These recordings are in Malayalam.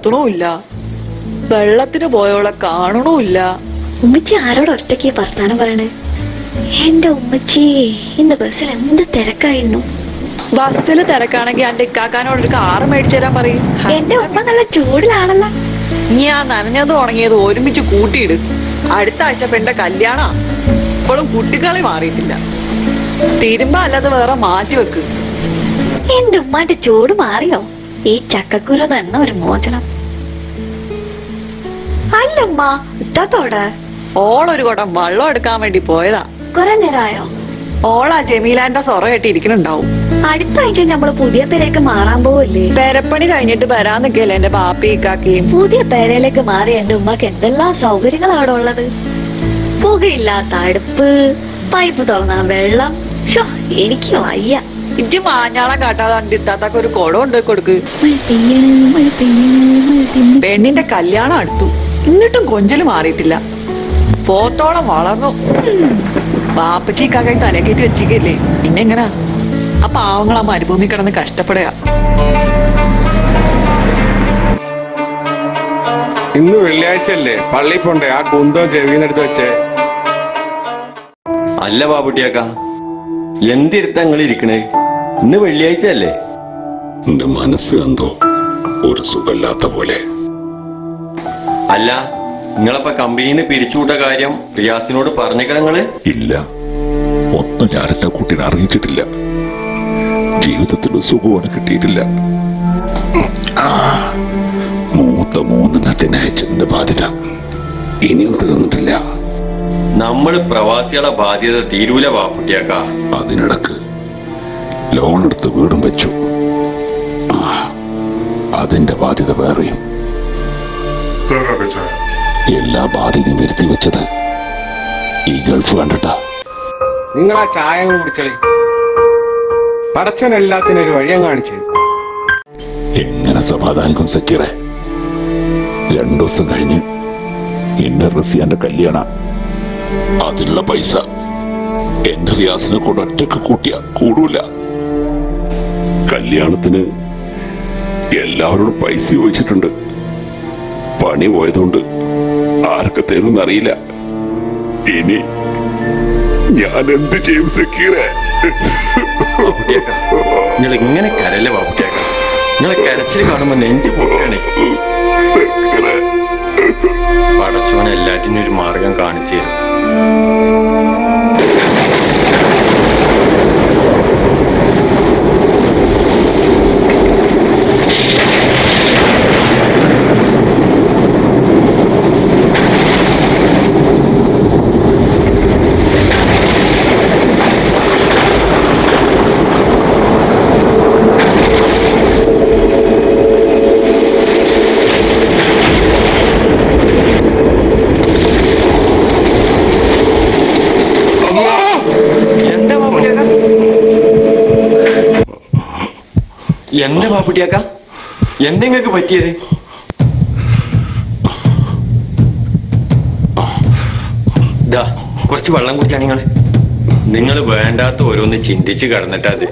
നിർത്തണമില്ല, വെള്ളത്തിന് പോയോളെ കാണണമില്ല. ഉമ്മച്ചി ആരോട് ഒറ്റയ്ക്ക് വർത്താനം പറയണേ? എന്റെ ഉമ്മച്ചി ഇന്ന് ബസ്സിൽ എന്ത് തിരക്കായിരുന്നു. ബസ്സിൽ തിരക്കാണെങ്കിൽ എന്റെ ഇക്കാക്കാനോട് ഒരു കാറ് മേടിച്ചു തരാൻ പറയും. എന്റെ ഉമ്മ നല്ല ചൂടിലാണല്ലോ. ഞാൻ നനഞ്ഞതും ഉണങ്ങിയത് ഒരുമിച്ച് കൂട്ടിയിട്. അടുത്ത ആഴ്ച പെണ്ണിന്റെ കല്യാണാ. ഇപ്പോഴും കുട്ടികളെ മാറിയിട്ടില്ല. തിരുമ്പ അല്ലാതെ വേറെ മാറ്റി വെക്ക്. എന്റെ ഉമ്മാന്റെ ചൂട് മാറിയോ? ഈ ചക്കക്കുര തന്നെ ഒരു മോചനം. അല്ലമ്മ ഇത്താത്തോടെ ഓളൊരു കുടം വെള്ളം എടുക്കാൻ വേണ്ടി പോയതാ. കുറെ നേരമായോ? ഓളാ ജമീലാന്റെ സൊറ കെട്ടി ഇരിക്കുന്നുണ്ടാവും. അടുത്ത ആഴ്ച നമ്മള് പുതിയ പേരേക്ക് മാറാൻ പോവല്ലേ? പെരപ്പണി കഴിഞ്ഞിട്ട് വരാൻ നിൽക്കല്ലേ എന്റെ ബാപ്പി ഇക്കാക്കയും. പുതിയ പേരയിലേക്ക് മാറി എന്റെ ഉമ്മക്ക് എന്തെല്ലാം സൗകര്യങ്ങളാണ് അവിടെ ഉള്ളത്. പുകയില്ലാത്ത അടുപ്പ്, പൈപ്പ് തുറന്ന വെള്ളം. എനിക്ക് വയ്യ. ഇജ്ജ് മാഞ്ഞാളം കാട്ടാതെ എന്റെ ഇത്താത്താക്ക് ഒരു കുടം ഉണ്ടാക്കി കൊടുക്ക്. പെണ്ണിന്റെ കല്യാണം അടുത്തു, എന്നിട്ടും കൊഞ്ചല് മാറിയിട്ടില്ല. പോത്തോളം വളർന്നു. ബാപ്പച്ചി കാക്കായി തലക്കേറ്റി വെച്ചിക്കല്ലേ, പിന്നെ എങ്ങനാ? ആ പാവങ്ങൾ ആ മരുഭൂമി കിടന്ന് കഷ്ടപ്പെടുക. ഇന്ന് വെള്ളിയാഴ്ച അല്ലേ, പള്ളി പോണ്ടേ? ആ കുന്തം ചെവിന്നെടുത്ത് വെച്ചേ. അല്ല ബാബുട്ടിയാക്ക, എന്തിരുത്തങ്ങൾ ഇരിക്കണേ? ഇന്ന് വെള്ളിയാഴ്ച അല്ലേ? എന്റെ മനസ്സ് എന്തോ ഒരു സുഖമില്ലാത്ത പോലെ. അല്ല, നിങ്ങളപ്പ കമ്പനിന്ന് പിരിച്ചുവിട്ട കാര്യം റിയാസിനോട് പറഞ്ഞേക്കണങ്ങള്? ഇല്ല, ഒന്നും ഞാൻ എന്റെ കുട്ടീനെ അറിയിച്ചിട്ടില്ല. ജീവിതത്തിൽ സുഖമാണ് കിട്ടിയിട്ടില്ല. മൂത്ത 3 അയച്ചതിന്റെ ബാധ്യത ഇനിയും തീർന്നിട്ടില്ല. നമ്മള് പ്രവാസികളെ ബാധ്യത തീരൂല ബാപ്പുട്ടിയാക്ക. അതിനിടക്ക് ലോൺ എടുത്ത് വീടും വെച്ചു. അതിന്റെ ബാധ്യത വേറെയും. എല്ലാ ബാധ്യതയും വരുത്തി വെച്ചത് ഈ ഗൾഫ് കണ്ടിട്ടാ. നിങ്ങൾ ആ ചായ കുടിച്ചളി. പടച്ചൻ എല്ലാത്തിനും ഒരു വഴിയം കാണിച്ചു. എങ്ങനെ സമാധാനിക്കും സക്കീറെ? 2 ദിവസം കഴിഞ്ഞ് എന്റെ റസിയാന്റെ കല്യാണ. അതിനുള്ള പൈസ എന്റെ റിയാസിനെ കൊണ്ട് ഒറ്റക്ക് കൂട്ടിയ കൂടൂല. കല്യാണത്തിന് എല്ലാവരോടും പൈസ ചോദിച്ചിട്ടുണ്ട്. പണി പോയതുകൊണ്ട് ആർക്ക് തരുമെന്നറിയില്ല. ഇനി ഞാൻ എന്ത് ചെയ്യും സക്കീറെ? നിങ്ങൾ ഇങ്ങനെ കരല്ലേ ബാപ്പുട്ടിയാക്ക? നിങ്ങളെ കരച്ചിൽ കാണുമ്പോ നെഞ്ച് പൊട്ടണേ. പടച്ചോൻ എല്ലാറ്റിനും ഒരു മാർഗം കാണിച്ചു തരും. എന്താ ബാപ്പുട്ടിയാക്ക? എന്തെങ്ങൾക്ക് പറ്റിയത്? കുറച്ച് വെള്ളം കുടിച്ചാണ്. നിങ്ങൾ വേണ്ടാത്ത ഓരോന്ന് ചിന്തിച്ച് കടന്നിട്ടത്.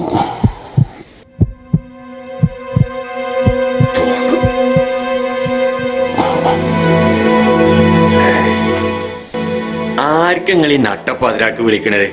ആർക്കെങ്ങൾ ഈ നട്ടപ്പാതിരാക്ക് വിളിക്കണത്?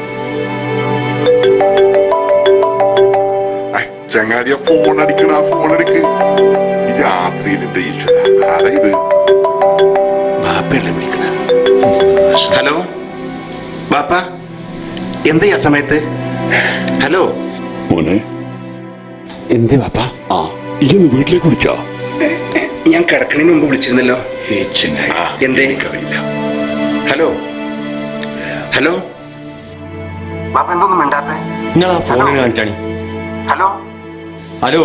ചങ്ങാതിയ ഫോൺ അടിക്കണ, ഫോൺ എടുക്ക്. ഈ രാത്രിയിലുണ്ട് ഈശ്വര. ആരാ ഇത്? ബാപ്പയല്ലേ വിളിക്കണ? ഹലോ ബാപ്പ, എന്താ ആ സമയത്ത്? ഹലോ മോനെ, എന്തേ ബാപ്പ? ആ ഇന്ന് വീട്ടിലേക്ക് വിളിച്ചോ? ഞാൻ കിടക്കണതിന് മുമ്പ് വിളിച്ചിരുന്നല്ലോ. എന്തേ? അറിയില്ല. ഹലോ ഹലോ ബാപ്പ, എന്തൊന്നും മിണ്ടാത്ത? നിങ്ങൾ ആ ഫോണിൽ കാണിച്ചാണി. Hello hello.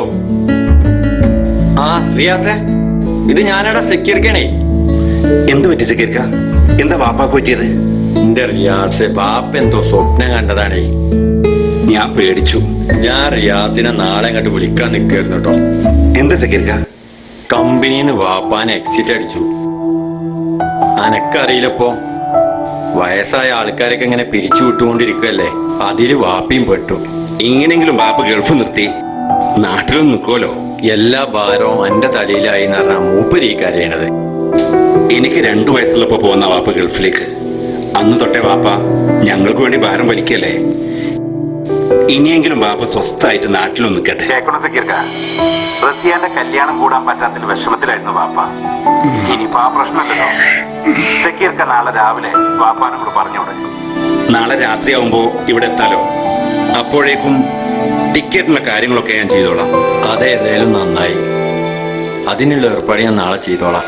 ആ റിയാസേ, ഇത് ഞാനടാ സെക്യൂരിക്കണേ. എന്ത് പറ്റി സെക്യൂരിക്ക? എന്താ ബാപ്പാക്ക് പറ്റിയത്? എന്റെ റിയാസ്, ബാപ്പ എന്തോ സ്വപ്നം കണ്ടതാണേ. ഞാൻ പേടിച്ചു. ഞാൻ റിയാസിനെ നാളെ അങ്ങോട്ട് വിളിക്കാൻ നിൽക്കായിരുന്നു കേട്ടോ. എന്താ സെക്യൂരിക്ക? കമ്പനിന്ന് വാപ്പാൻ എക്സിറ്റ് അടിച്ചു. അനക്കറിയില്ലപ്പോ. വയസ്സായ ആൾക്കാരൊക്കെ ഇങ്ങനെ പിരിച്ചു വിട്ടുകൊണ്ടിരിക്കുകയല്ലേ, അതില് വാപ്പിയും പെട്ടു. ഇങ്ങനെങ്കിലും ബാപ്പ ഗൾഫ് നിർത്തി നാട്ടിലൊന്നും നിൽക്കുമല്ലോ. എല്ലാ ഭാരവും എന്റെ തലയിലായി എന്ന് പറഞ്ഞാൽ മൂപ്പര് ഈ കരയണത്. എനിക്ക് 2 വയസ്സുള്ളപ്പോ പോകുന്ന വാപ്പ ഗൾഫിലേക്ക്. അന്ന് തൊട്ടേ വാപ്പ ഞങ്ങൾക്ക് വേണ്ടി ഭാരം വലിക്കല്ലേ. ഇനിയെങ്കിലും വാപ്പ സ്വസ്ഥായിട്ട് നാട്ടിലൊന്ന് നിൽക്കട്ടെ. റസിയാന്റെ കല്യാണം കൂടാൻ പറ്റാത്ത വിഷമത്തിലായിരുന്നു വാപ്പ. ഇനിയിപ്പോ ആ പ്രശ്നമല്ലല്ലോ. സക്കീർക്ക നാളെ രാവിലെ വാപ്പാനോട് പറഞ്ഞോടെ. നാളെ രാത്രിയാവുമ്പോ ഇവിടെ എത്താലോ. അപ്പോഴേക്കും ടിക്കറ്റിനുള്ള കാര്യങ്ങളൊക്കെ ഞാൻ ചെയ്തോളാം. അതേതായാലും നന്നായി. അതിനുള്ള ഏർപ്പാട് ഞാൻ നാളെ ചെയ്തോളാം.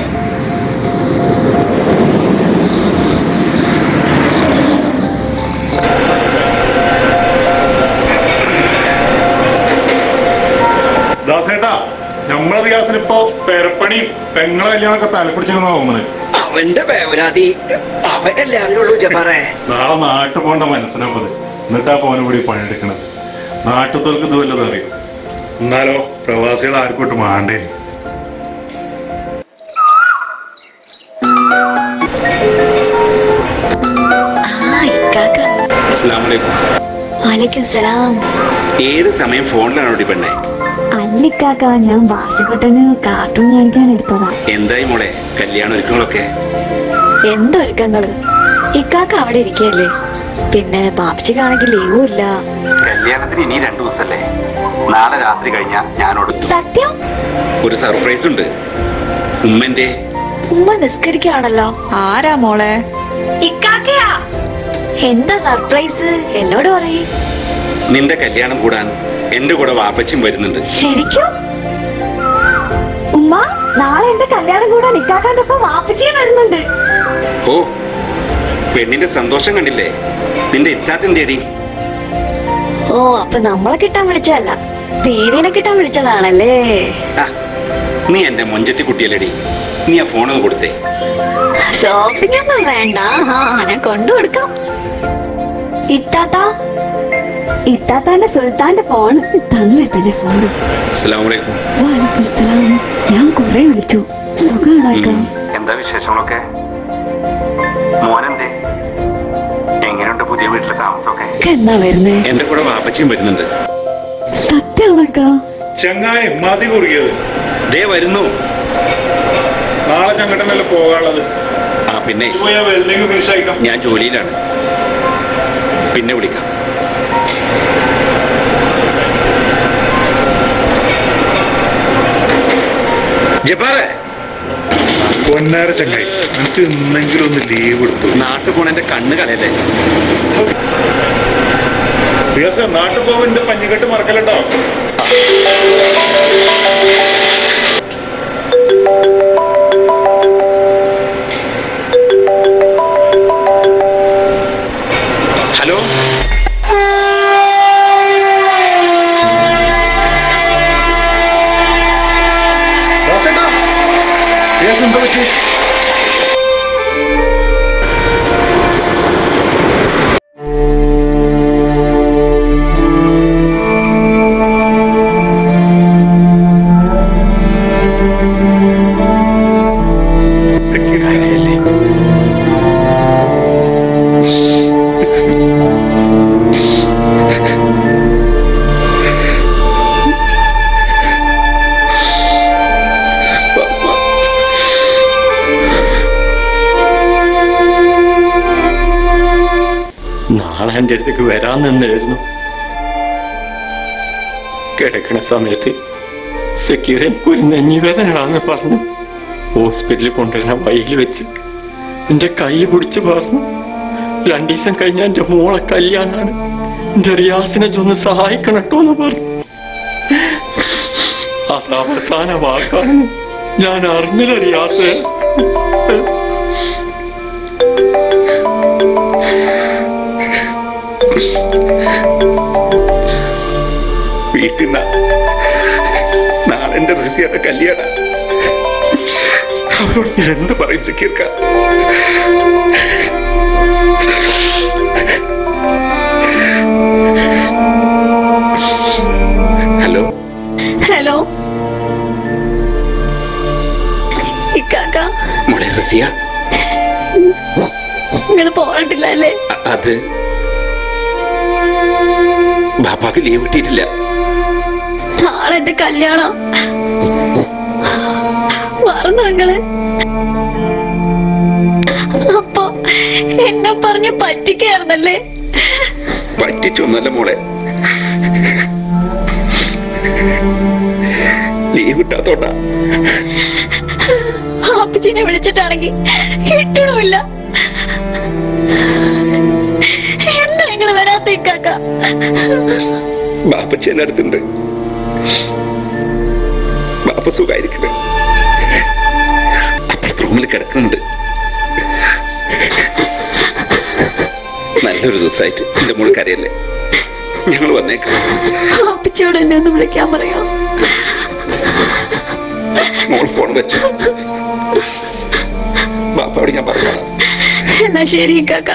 ദാസേട്ടാ, നമ്മളെ റിയാസിനിപ്പോ പേരപ്പണിയും പെങ്ങളെ കല്യാണമൊക്കെ തലപ്പിടിച്ചെന്നാ തോന്നുന്നത്. അവന്റെ വേവരാതി അവനല്ലേ അറിയുള്ളൂ ജപ്പാറേ. നാളെ നാട്ടിൽ പോകേണ്ട മനസ്സിലാപ്പത്. എന്നിട്ടാ പോനെ കൂടി പണിയെടുക്കണത്. നാട്ടുത്തോർക്ക് ഇതുവല്ലത് അറിയും. എന്നാലോ പ്രവാസികൾ ആർക്കോട്ട് മാണ്ടേ. ഏത് സമയം ഫോണിലാണ് പെണ്ണെ? അല്ലിക്കാക്ക, ഞാൻ വാസുകുട്ടന് കാർട്ടൂൺ കാണിക്കാൻ എടുത്തതാ. എന്തായി മോളെ കല്യാണ ഒരുക്കങ്ങളൊക്കെ? എന്തൊരുക്കങ്ങള്? ഇക്കാക്ക അവിടെ ഇരിക്കല്ലേ. പിന്നെ ബാപ്ചിക്കാണെങ്കിൽ ലീവും ഇല്ല. കല്യാണത്തിന് ഇനി 2 ദിവസല്ലേ. നാളെ രാത്രി കഴിഞ്ഞാ ഞാനോട് സത്യം ഒരു സർപ്രൈസ് ഉണ്ട്. ഉമ്മന്റെ ഉമ്മ നിസ്കരിക്കാണല്ലോ. ആരാ മോളെ? ഇക്കാക്കയാ. എന്താ സർപ്രൈസ്? എന്നോട് പറയ്. നിന്റെ കല്യാണം കൂടാൻ എന്റെ കൂടെ വാപ്പച്ചും വരുന്നുണ്ട്. ശരിക്കും? ഉമ്മ, നാളെ എന്റെ കല്യാണം കൂടാൻ ഇക്കാക്കാന്റെ ഒപ്പം വാപ്പച്ചിയും വരുന്നുണ്ട്. ഓ, പെണ്ണിന്റെ സന്തോഷം കണ്ടില്ലേ? നിന്റെ ഇത്താത്തിന്തേടി? ഓ, അപ്പൊ നമ്മളെ കിട്ടാൻ വിളിച്ചതല്ല, ദേവിനെ കിട്ടാൻ വിളിച്ചതാണല്ലേ. നീ എന്റെ മൊഞ്ചത്തി കുട്ടിയല്ലേടി. നീ ആ ഫോണൊന്ന് കൊടുത്തേ. ഷോപ്പിംഗ് ഒന്നും വേണ്ട, ഞാൻ കൊണ്ടുകൊടുക്കാം. ഇത്താത്താന്റെ സുൽത്താന്റെ ഫോൺ തന്നെ. പിന്നെ ഫോൺ. അസ്സലാമു സലാം. ഞാൻ കുറെ വിളിച്ചു. സുഖാണോ? എന്താ വിശേഷങ്ങളൊക്കെ? മോനെന്തേ? എങ്ങനെയുണ്ട് പുതിയ വീട്ടിലെ താമസമൊക്കെ? എന്നാ വരുന്നേ? എന്റെ കൂടെ വാപ്പച്ചിയും വരുന്നുണ്ട്. സത്യമാണക്ക? ചങ്ങായി മതി കുറിയത്. ദേ വരുന്നു. നാളെ ഞങ്ങട്ടല്ലേ പോകാനുള്ളത്. പിന്നെ വെൽഡിംഗ് ഫിനിഷ് ആയിക്കാം. ഞാൻ ജോലിയിലാണ്. പിന്നെ വിളിക്കാം. ജപ്പാറേ, പൊന്നാര ചങ്ങായി, എനിക്ക് ഇന്നെങ്കിലും ഒന്ന് ലീവ് എടുത്തു. നാട്ടിൽ പോണ എന്റെ കണ്ണ് കളയല്ലേ. നാട്ടിൽ പോകുമ്പോ എന്റെ പഞ്ഞിക്കെട്ട് മറക്കലുണ്ടോ? ഹലോ, എന്താ പറ്റി? നാളെ എൻ്റെ അടുത്തേക്ക് വരാൻ നിന്നായിരുന്നു. കിടക്കണ സമയത്ത് സക്കീറൻ ഒരു നെഞ്ഞിവേദനയാണെന്ന് പറഞ്ഞു. ഹോസ്പിറ്റലിൽ കൊണ്ടുവരാൻ വഴിയിൽ വെച്ച് എൻ്റെ കൈ പിടിച്ച് പറഞ്ഞു, 2 ദിവസം കഴിഞ്ഞാൽ എൻ്റെ മോളെ കല്യാണാണ്, എൻ്റെ റിയാസിനെ ഒന്ന് സഹായിക്കണം കേട്ടോ എന്ന് പറഞ്ഞു. അത് അവസാന വാക്കാണ്. ഞാൻ അറിഞ്ഞില്ല റിയാസ്. വീട്ടിൽ നാളെ എന്റെ റസിയുടെ കല്യാണം. അവരോട് ഞാൻ എന്ത് പറയും സക്കീർക്ക? ഹലോ ഹലോ ഇക്കാക്ക. മോളെ റസിയ, നിങ്ങൾ പോയിട്ടില്ല അല്ലേ? അത് ബാപ്പാക്ക് ലീവ് കിട്ടിയിട്ടില്ല. നാളെ എന്റെ കല്യാണം. മറന്നു നിങ്ങള്? അപ്പൊ എന്നെ പറഞ്ഞ് പറ്റിക്കായിരുന്നല്ലേ? പറ്റിച്ചൊന്നല്ല മോളെ, ലീവ് കിട്ടാത്തോണ്ടാ. അപ്പച്ചിനെ വിളിച്ചിട്ടാണെങ്കിൽ കിട്ടണമില്ല. എന്താ നിങ്ങൾ വരാത്ത ഇക്കാക്ക? ബാപ്പച്ചി എന്റെ അടുത്തുണ്ട്. ബാപ്പ സുഖായിരിക്കണേ, അപ്പുറത്തെ റൂമിൽ കിടക്കുന്നുണ്ട്. നല്ലൊരു ദിവസമായിട്ട് എന്റെ മോള് കരയല്ലേ, ഞങ്ങൾ വന്നേക്കാം. അപ്പച്ചിയോട് എന്നെ ഒന്ന് വിളിക്കാൻ പറയാം. മോൾ ഫോൺ വെച്ചു, ബാപ്പയോട് ഞാൻ പറയാം. എന്നാ ശരി ഇക്കാക്ക.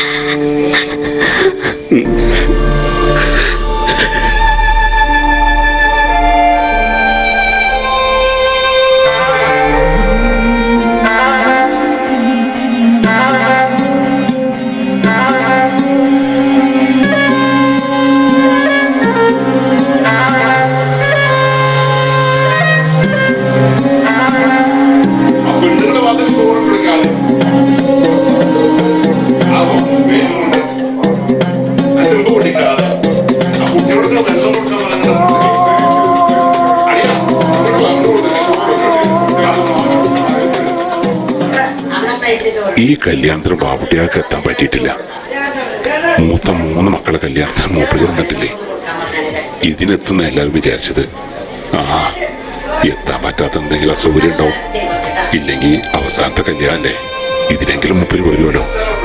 ഈ കല്യാണത്തിന് ബാബുട്ടിയാൾക്ക് എത്താൻ പറ്റിയിട്ടില്ല. മൂത്ത 3 മക്കളെ കല്യാണത്തിന് മൂപ്പര് വന്നിട്ടില്ലേ. ഇതിനെത്തുന്ന എല്ലാവരും വിചാരിച്ചത് എത്താൻ പറ്റാത്ത എന്തെങ്കിലും അസൗകര്യം ഉണ്ടാവും. ഇല്ലെങ്കിൽ അവസാനത്തെ കല്യാണല്ലേ, ഇതിനെങ്കിലും മൂപ്പര് വരുമല്ലോ.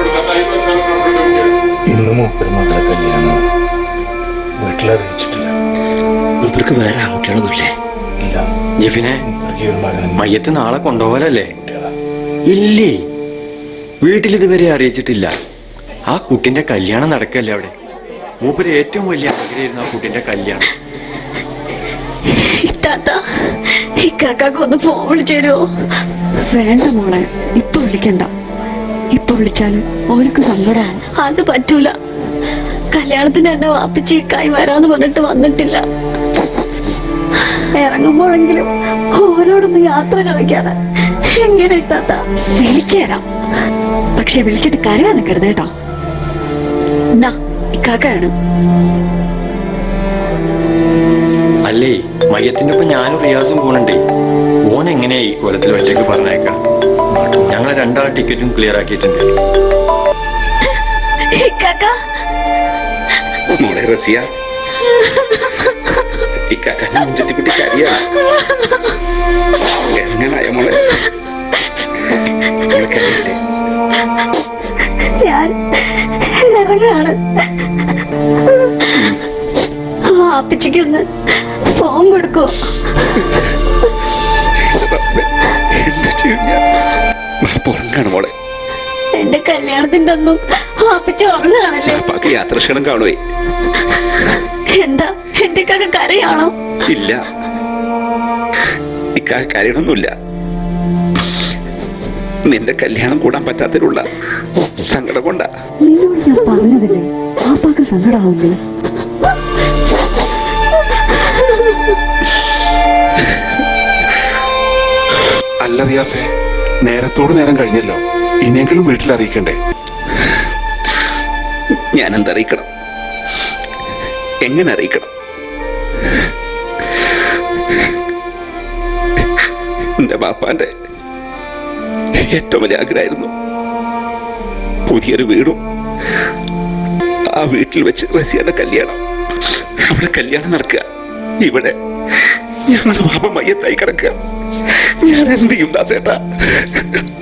ഇന്ന് മൂപ്പര് മകളെ കല്യാണം വീട്ടിലറിയിച്ചിട്ടില്ല. മൂപ്പർക്ക് വേറെ ആൺകുട്ടികളൊന്നുമില്ലേ? ഇല്ല. ജെഫിനെ മയ്യത്ത് നാളെ കൊണ്ടുപോകലല്ലേ? ഇല്ലേ, വീട്ടിലിതുവരെ അറിയിച്ചിട്ടില്ല. ആ കുട്ടിന്റെ കല്യാണം നടക്കല്ലേ അവിടെ. മൂപ്പര് ഏറ്റവും വലിയ ആഗ്രഹമായിരുന്നു ആ കുട്ടിന്റെ കല്യാണം. ഇക്കാക്കൊന്ന് ഫോൺ വിളിച്ചു തരുമോ? വേണ്ട മോളെ, ഇപ്പൊ വിളിക്കണ്ട. ഇപ്പൊ വിളിച്ചാല് ഓനക്ക് സങ്കടമാവും. അത് പറ്റൂല. കല്യാണത്തിന് എന്നെ വാപ്പിച്ച് ഇക്കായി വരാന്ന് പറഞ്ഞിട്ട് വന്നിട്ടില്ല. ഇറങ്ങുമ്പോഴെങ്കിലും ഓരോടൊന്ന് യാത്ര ചോദിക്കാതെ എങ്ങനെ ഇത്താത്ത? വിളിച്ചു തരാം, പക്ഷെ വിളിച്ചിട്ട് കരയാൻ നിൽക്കരുത് കേട്ടോ. എന്നാ ഇക്കാക്കാണ്. അല്ലേ, മയ്യത്തിന്റെ ഒപ്പം ഞാനും റിയാസും പോണണ്ടേ. ഓൻ എങ്ങനെയാ ഈ കൊലത്തിൽ വെച്ചേക്ക് പറഞ്ഞേക്കാം. ഞങ്ങളെ 2 ടിക്കറ്റും ക്ലിയർ ആക്കിയിട്ടുണ്ട്. മോളെ റസിയ, ഇക്കാക്കാന്റെ മുഞ്ചത്തിക്കുട്ടി കരിയാണ്. എങ്ങനായ മോളെ? കരയല്ലേ? ഞാൻ ഇറങ്ങാണ്. അപ്പച്ചിക്കൊന്ന് ഫോൺ കൊടുക്കോ? ഉറങ്ങാണ് മോളെ. എന്റെ കല്യാണത്തിന്റെ ഒന്നും അപ്പച്ചി ഉറങ്ങാണല്ലേ? പാപ്പാക്ക് യാത്രക്ഷണം കാണുവേ. എന്താ എന്റെ കരയാണോ? ഇല്ല, ഇക്കാക്ക് കരയണമൊന്നുമില്ല. നിന്റെ കല്യാണം കൂടാൻ പറ്റാത്തതിലുള്ള സങ്കടം കൊണ്ടാ. നിന്നോട് ഞാൻ പറഞ്ഞതില്ലേ, പാപ്പാക്ക് സങ്കടാവില്ലേ? അല്ല റിയാസേ, നേരത്തോട് നേരം കഴിഞ്ഞല്ലോ, ഇനിയെങ്കിലും വീട്ടിൽ അറിയിക്കണ്ടേ? ഞാൻ എന്തറിയിക്കണം? എങ്ങനെ അറിയിക്കണം? എന്റെ ബാപ്പാന്റെ ഏറ്റവും വലിയ ആഗ്രഹമായിരുന്നു പുതിയൊരു വീടും ആ വീട്ടിൽ വെച്ച് റസിയുടെ കല്യാണം. അവിടെ കല്യാണം നടക്കുക. ഇവിടെ ഞങ്ങളുടെ ബാപ്പ മയ്യത്തായി കിടക്കുക. ഞാൻ എന്ത് ചെയ്യും ദാസേട്ടാ?